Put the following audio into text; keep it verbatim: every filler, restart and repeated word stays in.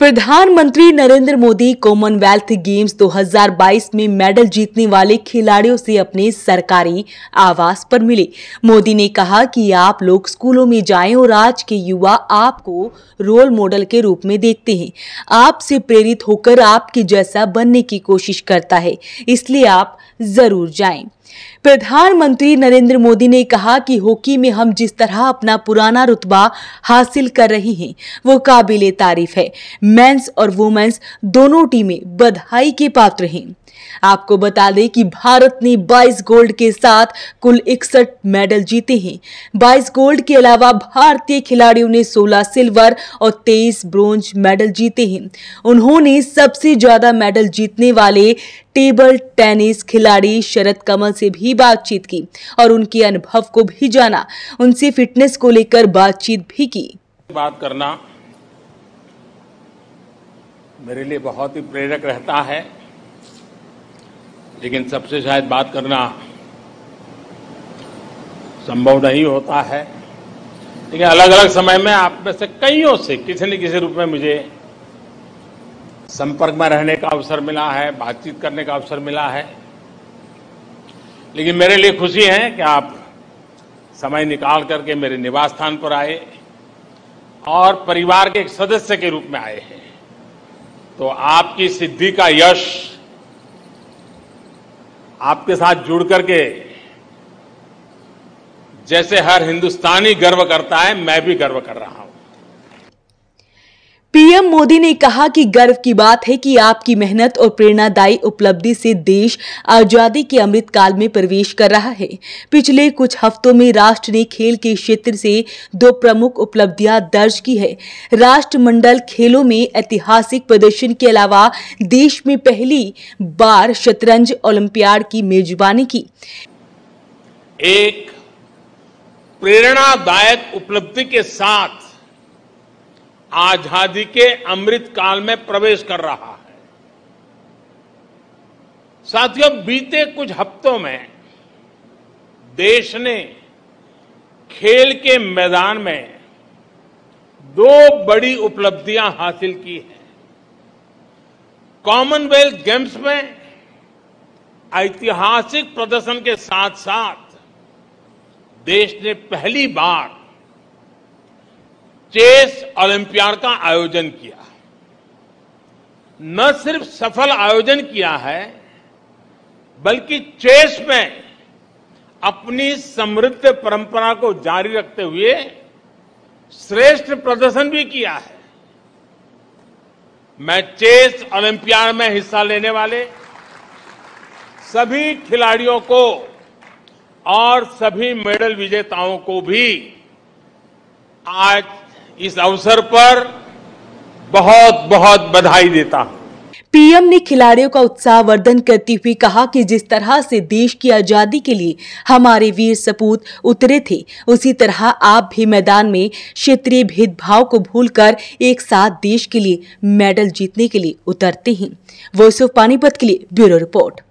प्रधानमंत्री Narendra Modi Commonwealth games दो हज़ार बाईस में मेडल जीतने वाले खिलाड़ियों से अपने सरकारी आवास पर मिले। मोदी ने कहा कि आप लोग स्कूलों में जाएं और आज के युवा आपको रोल मॉडल के रूप में देखते हैं। आपसे प्रेरित होकर आपके जैसा बनने की कोशिश करता है, इसलिए आप जरूर जाएं। प्रधानमंत्री नरेंद्र मोदी ने कहा कि हॉकी में हम जिस तरह अपना पुराना रुतबा हासिल कर रहे हैं वो काबिले तारीफ है। मेंस और वुमेन्स दोनों टीमें बधाई के पात्र हैं। आपको बता दें कि भारत ने बाईस गोल्ड के साथ कुल इकसठ मेडल जीते हैं। बाईस गोल्ड के अलावा भारतीय खिलाड़ियों ने सोलह सिल्वर और तेईस ब्रोंज मेडल जीते हैं। उन्होंने सबसे ज्यादा मेडल जीतने वाले टेबल टेनिस खिलाड़ी शरद कमल से भी बातचीत की और उनके अनुभव को भी जाना। उनसे फिटनेस को लेकर बातचीत भी की। बात करना मेरे लिए बहुत ही प्रेरक रहता है, लेकिन सबसे शायद बात करना संभव नहीं होता है। लेकिन अलग अलग समय में आप में से कईयों से किसी न किसी रूप में मुझे संपर्क में रहने का अवसर मिला है, बातचीत करने का अवसर मिला है। लेकिन मेरे लिए खुशी है कि आप समय निकाल करके मेरे निवास स्थान पर आए और परिवार के एक सदस्य के रूप में आए हैं। तो आपकी सिद्धि का यश आपके साथ जुड़ करके जैसे हर हिंदुस्तानी गर्व करता है, मैं भी गर्व कर रहा हूं। पीएम मोदी ने कहा कि गर्व की बात है कि आपकी मेहनत और प्रेरणादायी उपलब्धि से देश आजादी के अमृत काल में प्रवेश कर रहा है। पिछले कुछ हफ्तों में राष्ट्र ने खेल के क्षेत्र से दो प्रमुख उपलब्धियां दर्ज की है। राष्ट्रमंडल खेलों में ऐतिहासिक प्रदर्शन के अलावा देश में पहली बार शतरंज ओलंपियाड की मेजबानी की। एक प्रेरणादायक उपलब्धि के साथ आजादी के अमृत काल में प्रवेश कर रहा है। साथियों, बीते कुछ हफ्तों में देश ने खेल के मैदान में दो बड़ी उपलब्धियां हासिल की हैं। कॉमनवेल्थ गेम्स में ऐतिहासिक प्रदर्शन के साथ साथ देश ने पहली बार चेस ओलंपियाड का आयोजन किया। न सिर्फ सफल आयोजन किया है, बल्कि चेस में अपनी समृद्ध परंपरा को जारी रखते हुए श्रेष्ठ प्रदर्शन भी किया है। मैं चेस ओलंपियाड में हिस्सा लेने वाले सभी खिलाड़ियों को और सभी मेडल विजेताओं को भी आज इस अवसर पर बहुत बहुत बधाई देता हूं। पीएम ने खिलाड़ियों का उत्साहवर्धन करते हुए कहा कि जिस तरह से देश की आजादी के लिए हमारे वीर सपूत उतरे थे, उसी तरह आप भी मैदान में क्षेत्रीय भेदभाव को भूलकर एक साथ देश के लिए मेडल जीतने के लिए उतरते हैं। वॉइस ऑफ पानीपत के लिए ब्यूरो रिपोर्ट।